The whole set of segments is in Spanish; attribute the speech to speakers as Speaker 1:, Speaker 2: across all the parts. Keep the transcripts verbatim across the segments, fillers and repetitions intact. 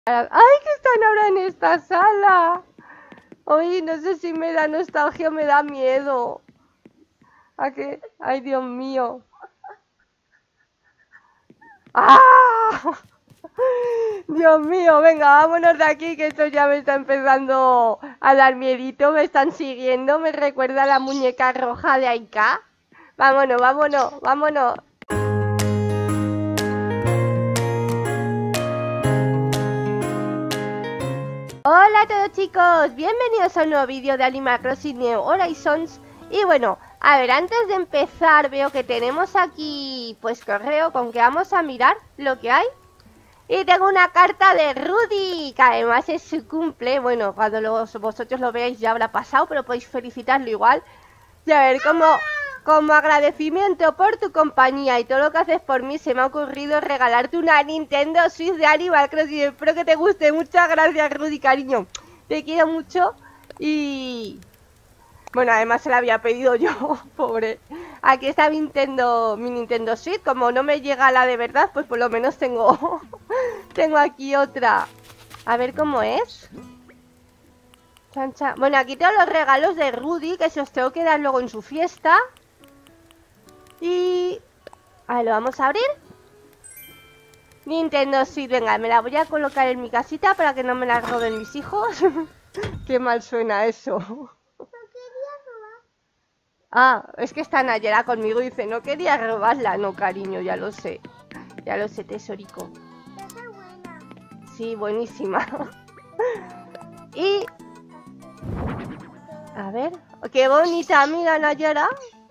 Speaker 1: ¡Ay, que están ahora en esta sala! Oye, no sé si me da nostalgia o me da miedo. ¿A qué? ¡Ay, Dios mío! ¡Ah! Dios mío, venga, vámonos de aquí, que esto ya me está empezando a dar miedito. Me están siguiendo, me recuerda a la muñeca roja de Aika. Vámonos, vámonos, vámonos. Hola a todos, chicos, bienvenidos a un nuevo vídeo de Animal Crossing New Horizons. Y bueno, a ver, antes de empezar veo que tenemos aquí pues correo con que vamos a mirar lo que hay. Y tengo una carta de Rudy, que además es su cumple. Bueno, cuando los, vosotros lo veáis ya habrá pasado, pero podéis felicitarlo igual. Y a ver, como, como agradecimiento por tu compañía y todo lo que haces por mí, se me ha ocurrido regalarte una Nintendo Switch de Animal Crossing. Espero que te guste. Muchas gracias, Rudy, cariño. Te quiero mucho. Y... bueno, además se la había pedido yo, pobre. Aquí está mi Nintendo, mi Nintendo Switch. Como no me llega la de verdad, pues por lo menos tengo tengo aquí otra. A ver cómo es. Chan, chan. Bueno, aquí tengo los regalos de Rudy, que se os tengo que dar luego en su fiesta. Y... a ver, lo vamos a abrir. Nintendo Switch, venga, me la voy a colocar en mi casita para que no me la roben mis hijos. Qué mal suena eso. Ah, es que está Nayera conmigo y dice, no quería robarla. No, cariño, ya lo sé. Ya lo sé, tesorico. Sí, buenísima. Y... a ver... qué bonita, amiga Nayera.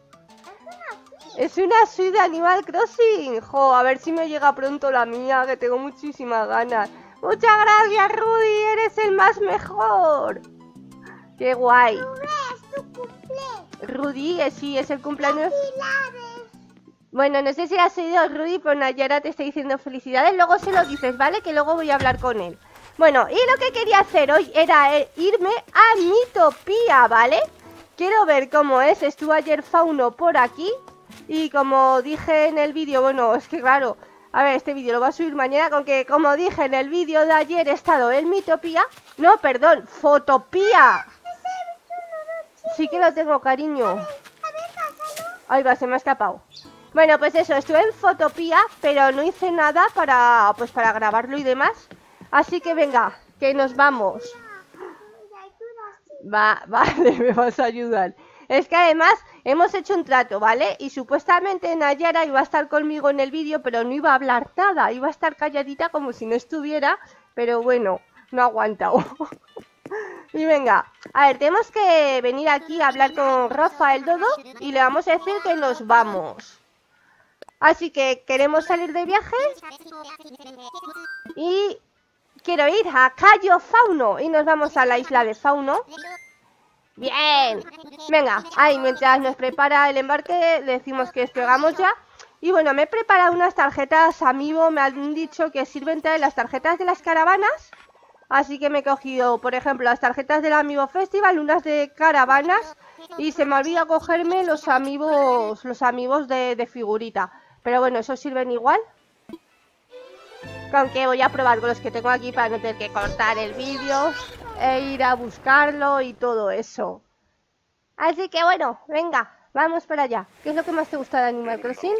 Speaker 1: Es una suite de Animal Crossing. Jo, a ver si me llega pronto la mía, que tengo muchísimas ganas. Muchas gracias, Rudy, eres el más mejor. Qué guay. Rudy, eh, sí, es el cumpleaños. Bueno, no sé si has oído Rudy, pero Nayara te está diciendo felicidades. Luego se lo dices, ¿vale? Que luego voy a hablar con él. Bueno, y lo que quería hacer hoy era eh, irme a Miitopía, ¿vale? Quiero ver cómo es. Estuvo ayer Fauno por aquí. Y como dije en el vídeo, bueno, es que claro, a ver, este vídeo lo voy a subir mañana. Con que, como dije en el vídeo de ayer, he estado en Miitopía. No, perdón, Fotopía. Sí que lo tengo, cariño. Ay, va, se me ha escapado. Bueno, pues eso, estuve en Fotopía, pero no hice nada para, pues para grabarlo y demás. Así que venga, que nos vamos. Va, vale, me vas a ayudar. Es que además hemos hecho un trato, ¿vale? Y supuestamente Nayara iba a estar conmigo en el vídeo, pero no iba a hablar nada. Iba a estar calladita como si no estuviera, pero bueno, no ha aguantado. Y venga, a ver, tenemos que venir aquí a hablar con Rafael Dodo y le vamos a decir que nos vamos. Así que queremos salir de viaje y quiero ir a Cayo Fauno y nos vamos a la isla de Fauno. Bien, venga, ahí mientras nos prepara el embarque le decimos que despegamos ya. Y bueno, me he preparado unas tarjetas Amiibo, me han dicho que sirven traer las tarjetas de las caravanas. Así que me he cogido, por ejemplo, las tarjetas del Amiibo Festival, unas de caravanas. Y se me olvida cogerme los amigos, los amigos de, de figurita. Pero bueno, esos sirven igual. Aunque voy a probar con los que tengo aquí para no tener que cortar el vídeo e ir a buscarlo y todo eso. Así que bueno, venga, vamos para allá. ¿Qué es lo que más te gusta de Animal Crossing?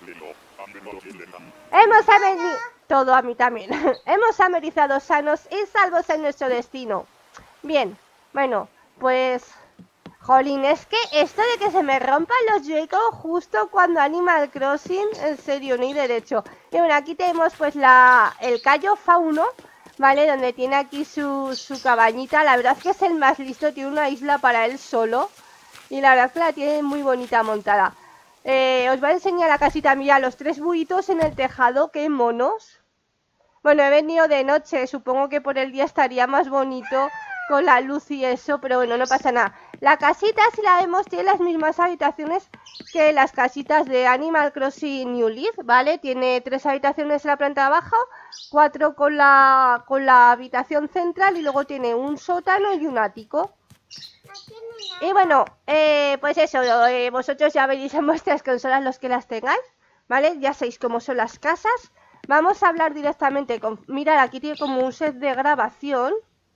Speaker 1: Hemos amerizado... todo a mí también. Hemos amerizado sanos y salvos en nuestro destino. Bien, bueno, pues... jolín, es que esto de que se me rompan los Joy-Con justo cuando Animal Crossing, en serio, no hay derecho. Y bueno, aquí tenemos pues la el Cayo Fauno, ¿vale? Donde tiene aquí su, su cabañita. La verdad es que es el más listo, tiene una isla para él solo. Y la verdad es que la tiene muy bonita montada. Eh, os voy a enseñar la casita, mira, los tres buitos en el tejado, qué monos. Bueno, he venido de noche, supongo que por el día estaría más bonito con la luz y eso, pero bueno, no pasa nada. La casita, si la vemos, tiene las mismas habitaciones que las casitas de Animal Crossing New Leaf, ¿vale? Tiene tres habitaciones en la planta de abajo, cuatro con la, con la habitación central y luego tiene un sótano y un ático. Y bueno, eh, pues eso, eh, vosotros ya veréis en vuestras consolas los que las tengáis, ¿vale? Ya sabéis cómo son las casas. Vamos a hablar directamente con... Mirad, aquí tiene como un set de grabación.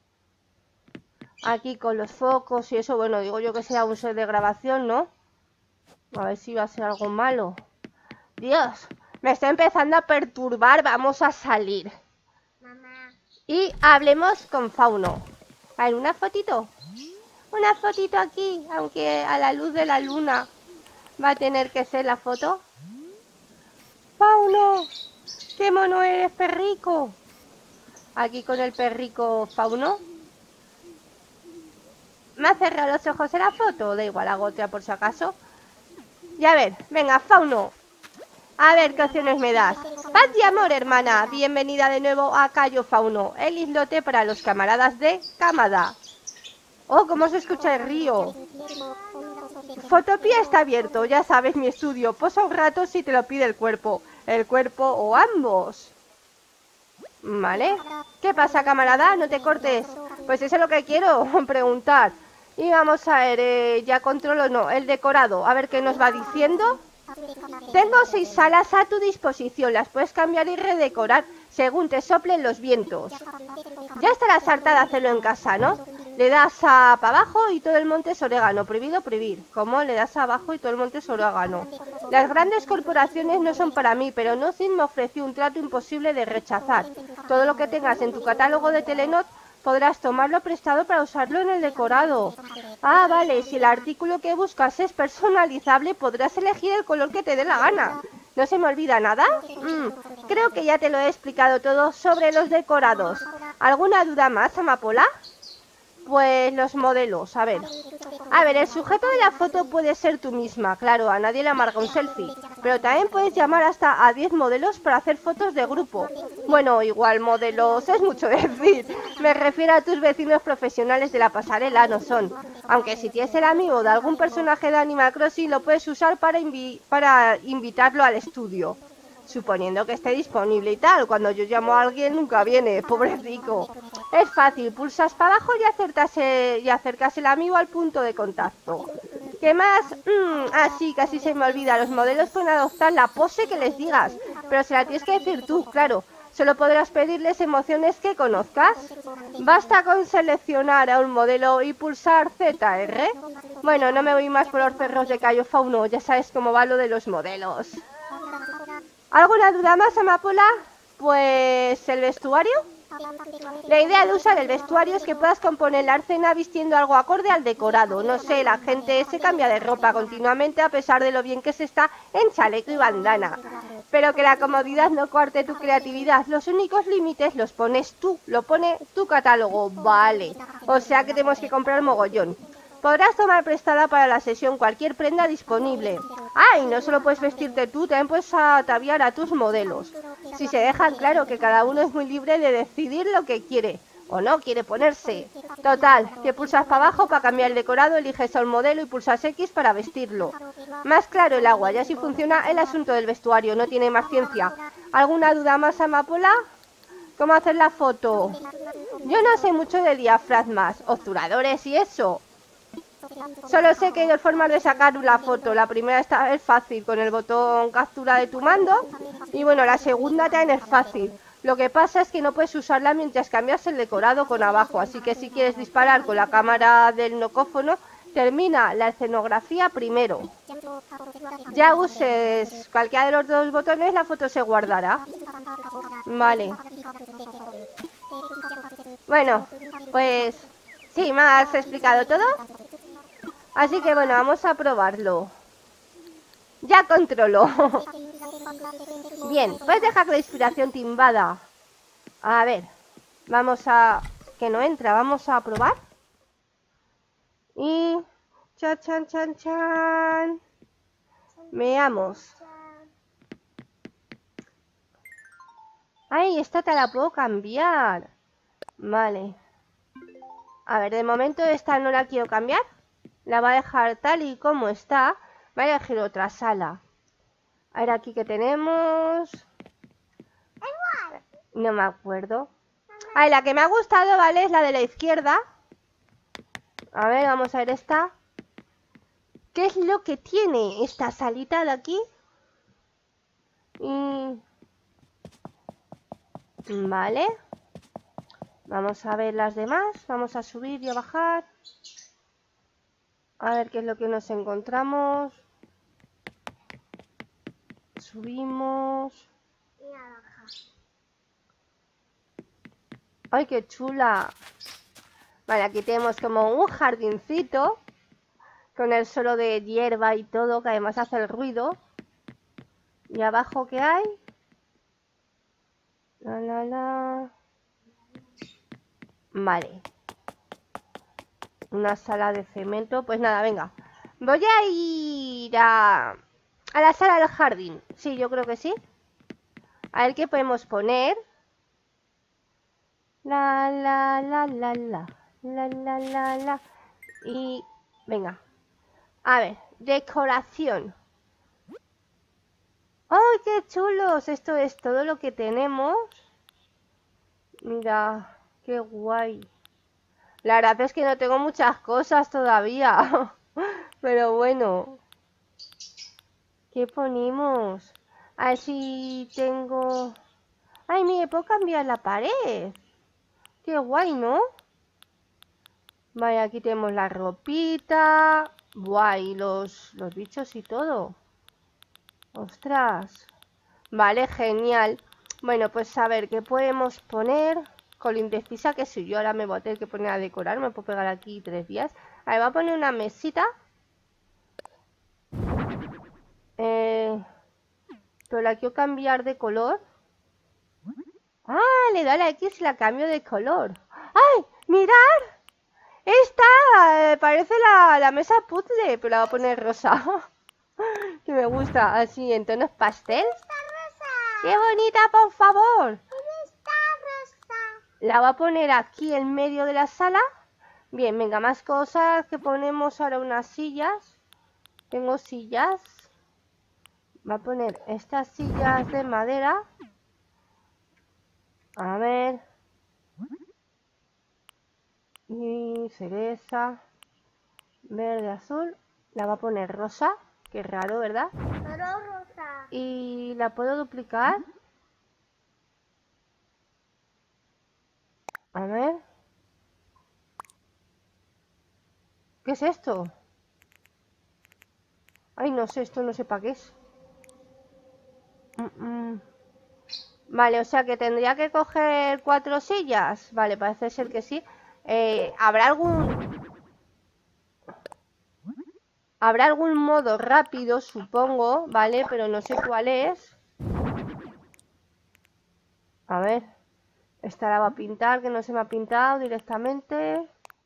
Speaker 1: Aquí con los focos y eso, bueno, digo yo que sea un set de grabación, ¿no? A ver si va a ser algo malo. Dios, me está empezando a perturbar, vamos a salir.
Speaker 2: Mamá.
Speaker 1: Y hablemos con Fauno. A ver, una fotito. Una fotito aquí, aunque a la luz de la luna va a tener que ser la foto. Fauno, qué mono eres, perrico. Aquí con el perrico Fauno. ¿Me ha cerrado los ojos en la foto? Da igual, hago otra por si acaso. Y a ver, venga, Fauno. A ver qué opciones me das. Paz y amor, hermana. Bienvenida de nuevo a Cayo Fauno, el islote para los camaradas de Kamada. Oh, cómo se escucha el río. Fotopía está abierto, ya sabes, mi estudio. Posa un rato si te lo pide el cuerpo. El cuerpo o ambos. Vale. ¿Qué pasa, camarada? No te cortes. Pues eso es lo que quiero preguntar. Y vamos a ver, eh, ya controlo, no, el decorado. A ver qué nos va diciendo. Tengo seis salas a tu disposición. Las puedes cambiar y redecorar según te soplen los vientos. Ya estarás harta de hacerlo en casa, ¿no? Le das a para abajo y todo el monte es orégano. Prohibido prohibir. ¿Cómo? Le das abajo y todo el monte es orégano. Las grandes corporaciones no son para mí, pero Nothing me ofreció un trato imposible de rechazar. Todo lo que tengas en tu catálogo de Telenot podrás tomarlo prestado para usarlo en el decorado. Ah, vale, si el artículo que buscas es personalizable, podrás elegir el color que te dé la gana. ¿No se me olvida nada? Mm, creo que ya te lo he explicado todo sobre los decorados. ¿Alguna duda más, Amapola? Pues los modelos, a ver. A ver, el sujeto de la foto puede ser tú misma, claro, a nadie le amarga un selfie. Pero también puedes llamar hasta a diez modelos para hacer fotos de grupo. Bueno, igual modelos es mucho decir. Me refiero a tus vecinos profesionales de la pasarela, no son. Aunque si tienes el amigo de algún personaje de Animal Crossing, lo puedes usar para, invi para invitarlo al estudio. Suponiendo que esté disponible y tal. Cuando yo llamo a alguien nunca viene, pobrecico. Es fácil, pulsas para abajo y acercas, y acercas el amigo al punto de contacto. ¿Qué más? Mm, ah, sí, casi se me olvida. Los modelos pueden adoptar la pose que les digas, pero se la tienes que decir tú, claro. Solo podrás pedirles emociones que conozcas. Basta con seleccionar a un modelo y pulsar Z R. Bueno, no me voy más por los cerros de Cayo Fauno, ya sabes cómo va lo de los modelos. ¿Alguna duda más, Amapola? Pues el vestuario. La idea de usar el vestuario es que puedas componer la escena vistiendo algo acorde al decorado. No sé, la gente se cambia de ropa continuamente a pesar de lo bien que se está en chaleco y bandana. Pero que la comodidad no coarte tu creatividad. Los únicos límites los pones tú, lo pone tu catálogo. Vale. O sea que tenemos que comprar mogollón. Podrás tomar prestada para la sesión cualquier prenda disponible. Ah, y no solo puedes vestirte tú, también puedes ataviar a tus modelos. Si se dejan claro que cada uno es muy libre de decidir lo que quiere o no quiere ponerse. Total, que pulsas para abajo para cambiar el decorado, eliges a un modelo y pulsas X para vestirlo. Más claro el agua, ya así funciona el asunto del vestuario, no tiene más ciencia. ¿Alguna duda más, Amapola? ¿Cómo hacer la foto? Yo no sé mucho de diafragmas, obturadores y eso. Solo sé que hay dos formas de sacar una foto. La primera está, es fácil, con el botón captura de tu mando. Y bueno, la segunda también es fácil. Lo que pasa es que no puedes usarla mientras cambias el decorado con abajo. Así que si quieres disparar con la cámara del nocófono, termina la escenografía primero. Ya uses cualquiera de los dos botones, la foto se guardará. Vale. Bueno, pues sí, ¿me has explicado todo? Así que bueno, vamos a probarlo. Ya controlo. Bien, puedes dejar que la inspiración te invada. A ver, vamos a... que no entra, vamos a probar. Y... chan, chan, chan, chan. Veamos. Ay, esta te la puedo cambiar. Vale. A ver, de momento esta no la quiero cambiar. La va a dejar tal y como está. Voy a elegir otra sala. A ver, aquí que tenemos... No me acuerdo. Ah, la que me ha gustado, ¿vale? Es la de la izquierda. A ver, vamos a ver esta. ¿Qué es lo que tiene esta salita de aquí? Y... Vale. Vamos a ver las demás. Vamos a subir y a bajar. A ver qué es lo que nos encontramos. Subimos. ¡Ay, qué chula! Vale, aquí tenemos como un jardincito. Con el suelo de hierba y todo, que además hace el ruido. ¿Y abajo qué hay? La, la, la. Vale. Una sala de cemento. Pues nada, venga. Voy a ir a, a la sala del jardín. Sí, yo creo que sí. A ver qué podemos poner. La, la, la, la, la. La, la, la, la. Y... venga. A ver, decoración. ¡Ay, qué chulos! Esto es todo lo que tenemos. Mira, qué guay. La verdad es que no tengo muchas cosas todavía. Pero bueno. ¿Qué ponemos? A ver si tengo... ¡Ay, mire, puedo cambiar la pared! ¡Qué guay!, ¿no? Vale, aquí tenemos la ropita. Buah, y los, los bichos y todo. ¡Ostras! Vale, genial. Bueno, pues a ver, ¿qué podemos poner? Con lo indecisa que soy yo, ahora me voy a tener que poner a decorar. Me puedo pegar aquí tres días. A ver, voy a poner una mesita. Eh, pero la quiero cambiar de color. Ah, le doy a la X y la cambio de color. ¡Ay! ¡Mirad! Esta eh, parece la, la mesa puzzle, pero la voy a poner rosa. Que me gusta, así en tonos pastel. ¡Qué bonita, por favor! La voy a poner aquí en medio de la sala. Bien, venga, más cosas que ponemos ahora, unas sillas. Tengo sillas. Voy a poner estas sillas de madera. A ver. Y cereza. Verde, azul. La voy a poner rosa. Qué raro, ¿verdad?
Speaker 2: Rosa.
Speaker 1: Y la puedo duplicar. A ver. ¿Qué es esto? Ay, no sé, esto no sé para qué es. Mm, mm. Vale, o sea que tendría que coger cuatro sillas. Vale, parece ser que sí. Eh, ¿habrá algún... Habrá algún modo rápido, supongo, ¿vale? Pero no sé cuál es. A ver. Esta la va a pintar, que no se me ha pintado directamente.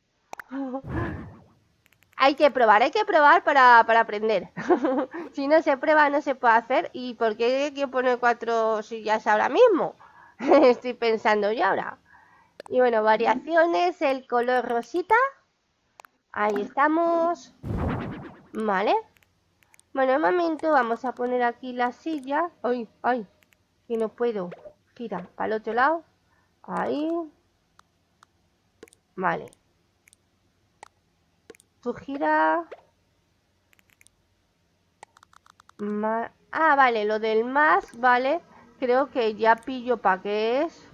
Speaker 1: Hay que probar, hay que probar para, para aprender. Si no se prueba, no se puede hacer. ¿Y por qué hay que poner cuatro sillas ahora mismo? Estoy pensando yo ahora. Y bueno, variaciones, el color rosita. Ahí estamos. Vale. Bueno, de momento vamos a poner aquí la silla. Ay, ay, que no puedo. Gira, para el otro lado. Ahí. Vale. Tú gira. Ma ah, vale, lo del más, vale. Creo que ya pillo para qué es.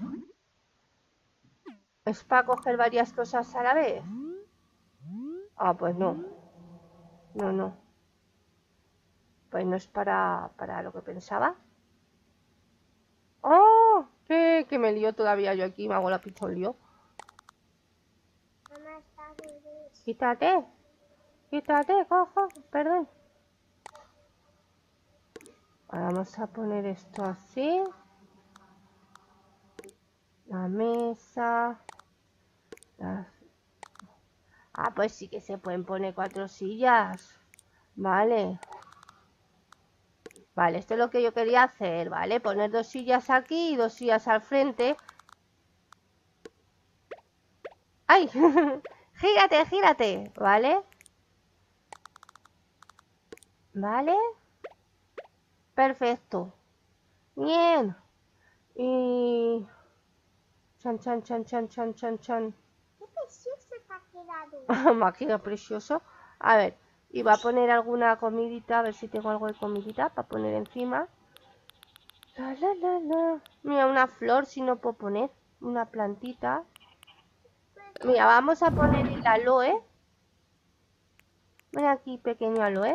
Speaker 1: ¿Es para coger varias cosas a la vez? Ah, pues no. No, no. Pues no es para, para lo que pensaba. ¡Oh! ¿Qué? Que me lío todavía yo aquí. Me hago la pichón lío. Quítate. Quítate, cojo. Perdón. Ahora vamos a poner esto así. La mesa. Las... Ah, pues sí que se pueden poner cuatro sillas. Vale. Vale, esto es lo que yo quería hacer, ¿vale? Poner dos sillas aquí y dos sillas al frente. ¡Ay! Gírate, gírate, ¿vale? ¿Vale? Perfecto. Bien. Y... Chan, chan, chan, chan, chan, chan, chan.
Speaker 2: Qué precioso te ha quedado.
Speaker 1: Me ha quedado precioso. A ver, y va a poner alguna comidita, a ver si tengo algo de comidita para poner encima. La, la, la, la. Mira, una flor si no puedo poner. Una plantita. Mira, vamos a poner el aloe. Ven aquí, pequeño aloe.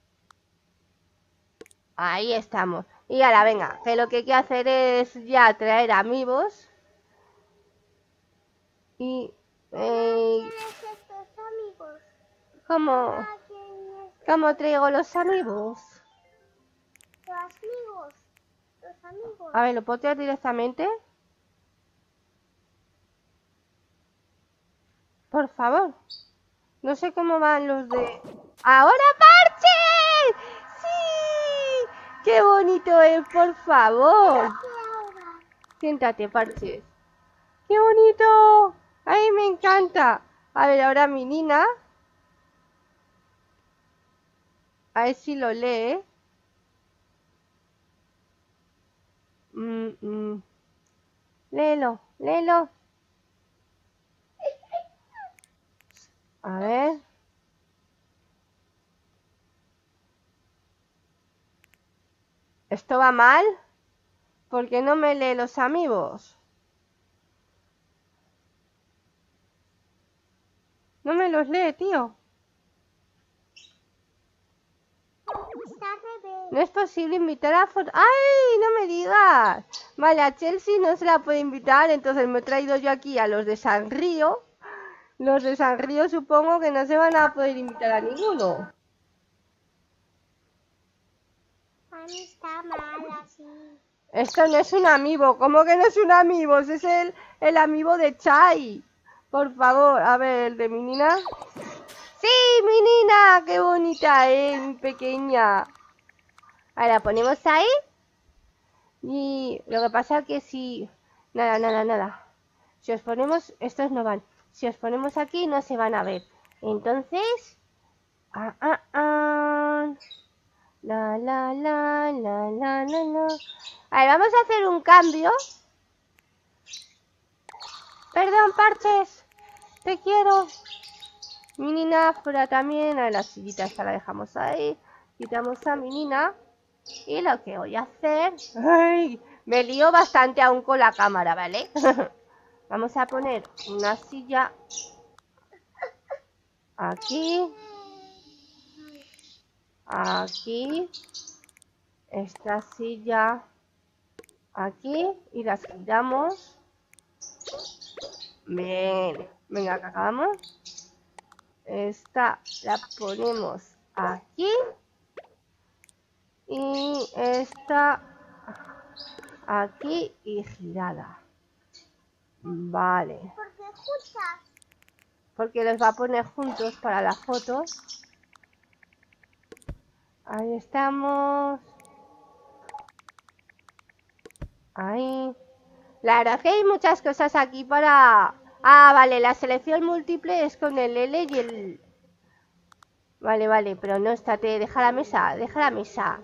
Speaker 1: Ahí estamos. Y ahora, venga, que lo que hay que hacer es ya traer amigos. Y... Eh,
Speaker 2: ¿Tienes estos amigos?
Speaker 1: ¿Cómo,
Speaker 2: Ah, ¿tienes
Speaker 1: ¿Cómo traigo los amigos?
Speaker 2: los amigos? Los amigos.
Speaker 1: A ver, ¿lo puedo traer directamente? Por favor. No sé cómo van los de... ¡Ahora Parches! ¡Sí! ¡Qué bonito es, por favor!
Speaker 2: Ahora.
Speaker 1: Siéntate, Parches. ¡Qué bonito! ¡Ay, me encanta! A ver, ahora mi Nina. A ver si lo lee. Mm, mm. Léelo, léelo. A ver. ¿Esto va mal? ¿Por qué no me lee los amigos? No me los lee, tío.
Speaker 2: Está al revés.
Speaker 1: No es posible invitar a foto... ¡Ay! No me digas. Vale, a Chelsea no se la puede invitar, entonces me he traído yo aquí a los de San Río. Los de San Río supongo que no se van a poder invitar a ninguno.
Speaker 2: A mí está mal así.
Speaker 1: Esto no es un amiibo. ¿Cómo que no es un amiibo? Ese es el, el amiibo de Chai. Por favor, a ver, el de mi Nina. ¡Sí, mi Nina! ¡Qué bonita es, mi pequeña! Ahora ponemos ahí. Y lo que pasa es que si... Nada, nada, nada. Si os ponemos... Estos no van. Si os ponemos aquí no se van a ver. Entonces... Ah, ah, ah. La, la, la, la, la, la, la. A ver, vamos a hacer un cambio. Perdón, Parches. Te quiero. Mi Nina fuera también. A ver, la sillita esta la dejamos ahí. Quitamos a mi Nina. Y lo que voy a hacer... ¡Ay! Me lío bastante aún con la cámara, ¿vale? Vamos a poner una silla aquí. Aquí. Esta silla aquí. Y las quitamos. Bien. Venga, que acabamos. Esta la ponemos aquí. Y esta aquí y girada. Vale.
Speaker 2: ¿Por qué escuchas?
Speaker 1: Porque los va a poner juntos para la foto. Ahí estamos. Ahí. La verdad es que hay muchas cosas aquí para... Ah, vale, la selección múltiple es con el L y el... Vale, vale, pero no, estate, deja la mesa, deja la mesa.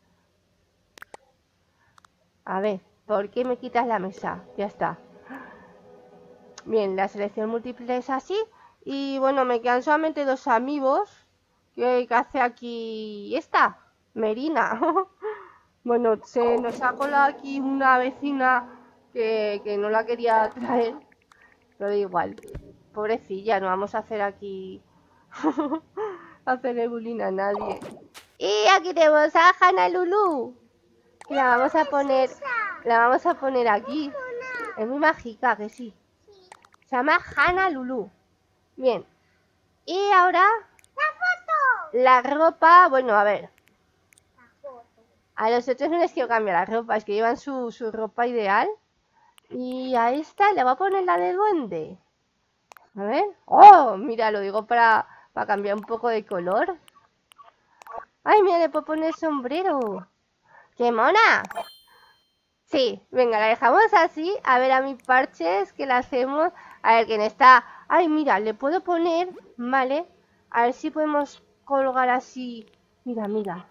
Speaker 1: A ver, ¿por qué me quitas la mesa? Ya está. Bien, la selección múltiple es así. Y bueno, me quedan solamente dos amigos. ¿Qué hace aquí esta? Merina. Bueno, se nos ha colado aquí una vecina que, que no la quería traer. Pero da igual. Pobrecilla, no vamos a hacer aquí... hacerle bullying a nadie. Y aquí tenemos a Hannah Lulu. Y la vamos a poner... La vamos a poner aquí. Es muy mágica, que sí. Se llama Hannah Lulu. Bien. Y ahora...
Speaker 2: ¡La foto!
Speaker 1: La ropa... Bueno, a ver.
Speaker 2: La foto.
Speaker 1: A los otros no les quiero cambiar la ropa. Es que llevan su, su ropa ideal. Y a esta le voy a poner la de duende. A ver. ¡Oh! Mira, lo digo para, para cambiar un poco de color. ¡Ay, mira, le puedo poner sombrero! ¡Qué mona! Sí, venga, la dejamos así. A ver a mis Parches, que la hacemos. A ver, quién está. ¡Ay, mira, le puedo poner! Vale. A ver si podemos colgar así. Mira, mira.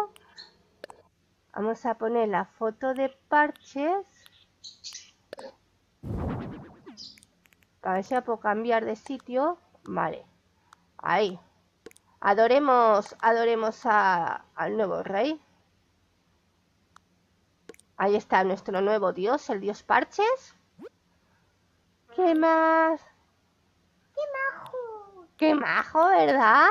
Speaker 1: Vamos a poner la foto de Parches. A ver si la puedo cambiar de sitio. Vale. Ahí. Adoremos, adoremos a, al nuevo rey. Ahí está nuestro nuevo dios, el dios Parches. ¿Qué más?
Speaker 2: ¡Qué majo!
Speaker 1: ¡Qué majo!, ¿verdad?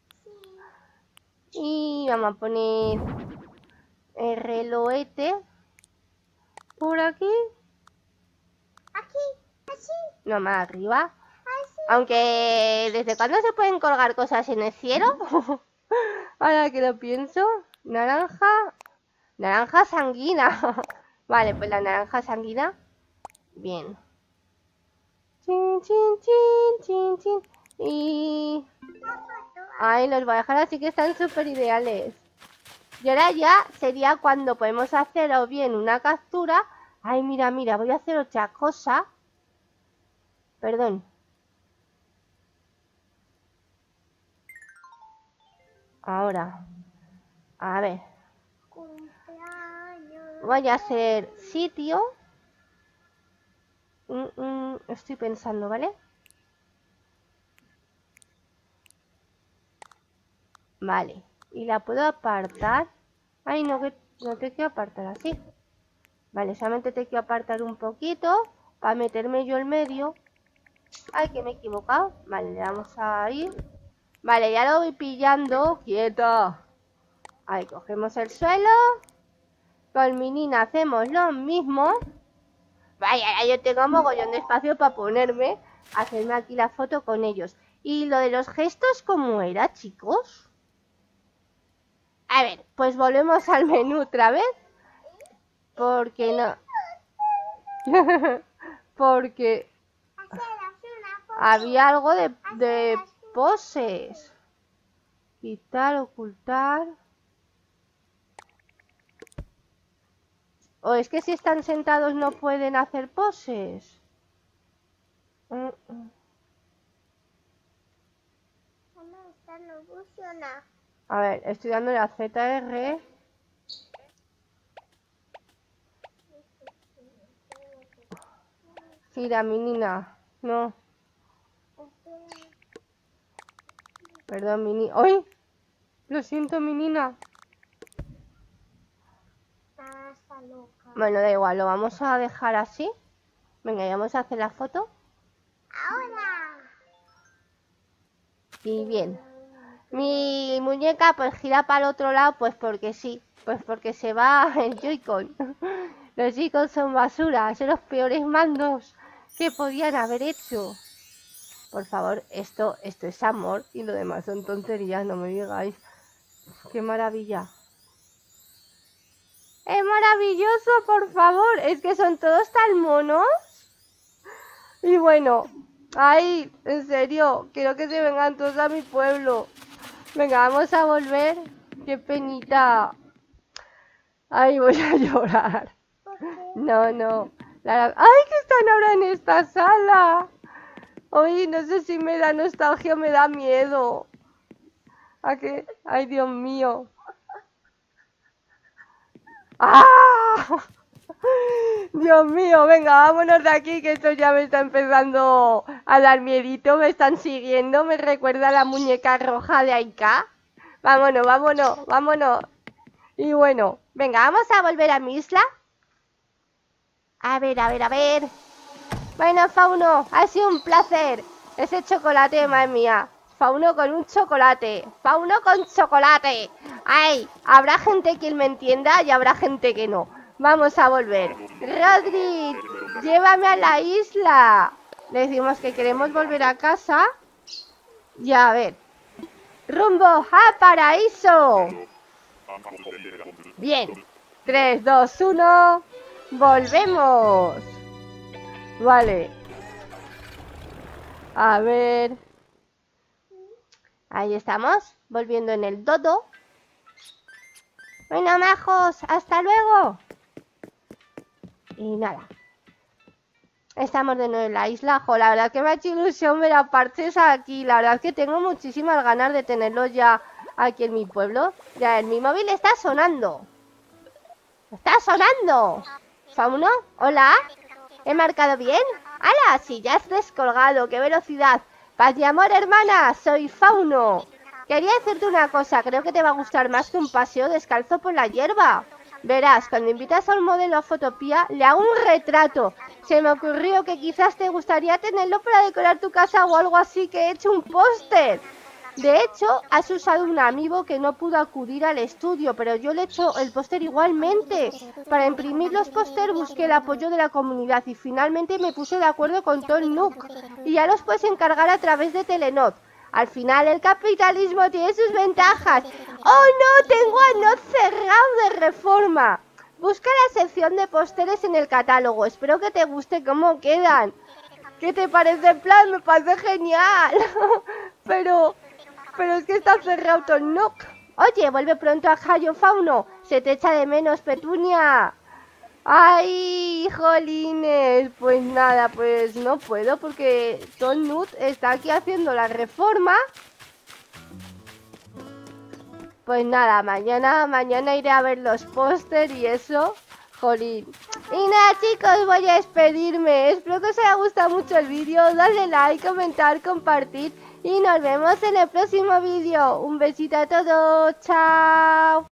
Speaker 2: Sí.
Speaker 1: Y vamos a poner el reloete por aquí.
Speaker 2: Aquí, así,
Speaker 1: No, más arriba.
Speaker 2: así.
Speaker 1: Aunque, ¿desde cuándo se pueden colgar cosas en el cielo? Ahora que lo pienso. Naranja. Naranja sanguina. Vale, pues la naranja sanguina. Bien. Chin, chin, chin, chin, chin. Y... ay, los voy a dejar así, que están súper ideales. Y ahora ya sería cuando podemos hacer o bien una captura. Ay, mira, mira, voy a hacer otra cosa. Perdón. Ahora. A ver.
Speaker 2: Cumpleaños.
Speaker 1: Voy a hacer sitio. Mm, mm, estoy pensando, ¿vale? Vale. Y la puedo apartar. Ay, no, que no te quiero apartar así. Vale, solamente te quiero apartar un poquito para meterme yo en medio. Ay, que me he equivocado. Vale, le vamos a ir. Vale, ya lo voy pillando. ¡Quieta! Ahí cogemos el suelo. Con mi nina hacemos lo mismo. Vaya, yo tengo un mogollón de espacio para ponerme a hacerme aquí la foto con ellos. ¿Y lo de los gestos cómo era, chicos? A ver, pues volvemos al menú otra vez. Porque no... porque había algo de, de poses. Quitar, ocultar. O es que si están sentados no pueden hacer poses. Mm, mm. A ver, estoy dando la Z R. Gira, mi nina. No. Perdón, mi nina. ¡Ay! Lo siento, mi nina. Bueno, da igual, lo vamos a dejar así. Venga, ya vamos a hacer la foto.
Speaker 2: Ahora.
Speaker 1: Y bien. Mi muñeca pues gira para el otro lado, pues porque sí. Pues porque se va el Joy-Con. Los Joy-Con son basura. Son los peores mandos que podían haber hecho. Por favor, esto, esto es amor y lo demás son tonterías, no me digáis. ¡Qué maravilla! ¡Es maravilloso, por favor! Es que son todos tan monos. Y bueno, ay, en serio, quiero que se vengan todos a mi pueblo. Venga, vamos a volver. ¡Qué penita! Ay, voy a llorar. No, no. La... ¡ay, que están ahora en esta sala! Ay, no sé si me da nostalgia o me da miedo. ¿A qué? ¡Ay, Dios mío! ¡Ah! Dios mío, venga, vámonos de aquí, que esto ya me está empezando a dar miedito. Me están siguiendo, me recuerda a la muñeca roja de Aika. Vámonos, vámonos, vámonos. Y bueno, venga, vamos a volver a mi isla. A ver, a ver, a ver. Bueno, Fauno, ha sido un placer. Ese chocolate, madre mía. Fauno con un chocolate. Fauno con chocolate. Ay, habrá gente que me entienda y habrá gente que no. Vamos a volver. Rodri, llévame a la isla. Le decimos que queremos volver a casa. Y a ver. Rumbo a paraíso. Bien. tres, dos, uno. Volvemos. Vale. A ver. Ahí estamos. Volviendo en el dodo. Bueno, majos. Hasta luego. Y nada. Estamos de nuevo en la isla. Jo, la verdad que me ha hecho ilusión ver a Parches aquí. La verdad es que tengo muchísimas ganas de tenerlos ya aquí en mi pueblo. Ya, en mi móvil está sonando. ¡Está sonando! ¿Fauno? ¿Hola? ¿He marcado bien? ¡Hala! Sí, ya has descolgado. ¡Qué velocidad! Paz y amor, hermana. Soy Fauno. Quería decirte una cosa. Creo que te va a gustar más que un paseo descalzo por la hierba. Verás, cuando invitas a un modelo a Fotopía, le hago un retrato. Se me ocurrió que quizás te gustaría tenerlo para decorar tu casa o algo así, que he hecho un póster. De hecho, has usado un amiibo que no pudo acudir al estudio, pero yo le he hecho el póster igualmente. Para imprimir los póster busqué el apoyo de la comunidad y finalmente me puse de acuerdo con Tom Nook. Y ya los puedes encargar a través de Telenot. Al final el capitalismo tiene sus ventajas. ¡Oh no! Tengo a Not cerrado de Reforma. Busca la sección de pósteres en el catálogo. Espero que te guste cómo quedan. ¿Qué te parece el plan? Me parece genial. Pero... Pero es que está cerrado Tom Nook. Oye, vuelve pronto a Hayo Fauno. Se te echa de menos, Petunia. Ay, jolines. Pues nada, pues no puedo porque Tom Nook está aquí haciendo la reforma. Pues nada, mañana, mañana iré a ver los póster y eso. Jolín. Y nada, chicos, voy a despedirme. Espero que os haya gustado mucho el vídeo. Dadle like, comentar, compartir. Y nos vemos en el próximo vídeo. Un besito a todos. Chao.